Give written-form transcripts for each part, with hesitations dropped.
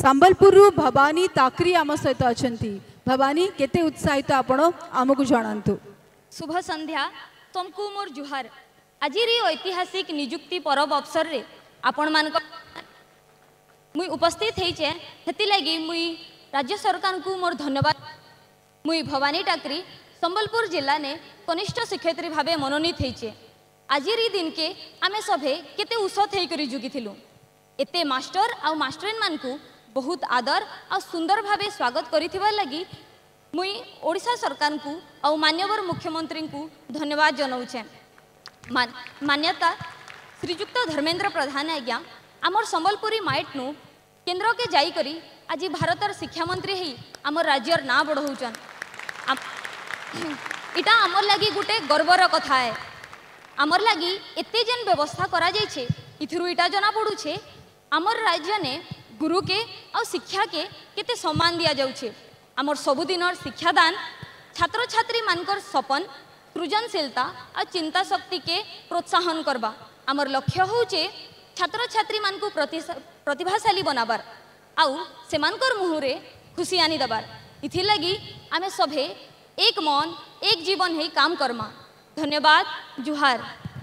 संबलपुर भवानी ताकरी आम सहित अच्छा भवानी केते उत्साहित आपण आमको जनातु। शुभ संध्या तुमको मोर जुहार। आज ऐतिहासिक निजुक्ति पर्व अवसर रे आपण मान मुई उपस्थित होइछे हेति लागि मुई राज्य सरकार को मोर धन्यवाद। मुई भवानी टाकरी संबलपुर जिला ने कनिष्ठ शिक्षयित्री भावे मनोनीत होइछे। आज दिन के आमे सभे केते उसत होकर जुगिथिलु। एते मास्टर आ मास्टरीन मान को बहुत आदर आ सुंदर भावे स्वागत करिथिबा लागि मुई ओडिशा सरकार को आ मान्यवर मुख्यमंत्री को धन्यवाद जनाऊे। मान्यता श्रीजुक्त धर्मेंद्र प्रधान आज्ञा आमर संबलपुरी माइट नु केन्द्र के जाई करी आज भारतर शिक्षा मंत्री ही आमर राज्यर ना बढ़ाऊन। इटा आमर लगी गोटे गर्वर कथा है। आमर लगी एते जेन व्यवस्था करा जाइछे इथिरु इटा जना पड़ुछे आमर राज्य ने गुरु के और शिक्षा के केते सम्मान दिया जाउछे। आमर सबुदिनर शिक्षादान छात्र छात्री मानकर सपन सृजनशीलता और चिंता शक्ति के प्रोत्साहन करबा। आमर लक्ष्य होचे छात्र छात्री मान को प्रतिभाशाली बनाबार आउ सेमानकर मुहरे खुशी आनी दबार। इथि लगी आमे सभे एक मन एक जीवन है काम करमा। धन्यवाद जुहार।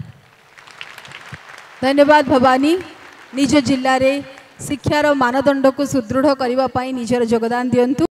धन्यवाद भवानी निज जिल्ला रे शिक्षार मानदंड को सुदृढ़ करने निजर योगदान दियंतु।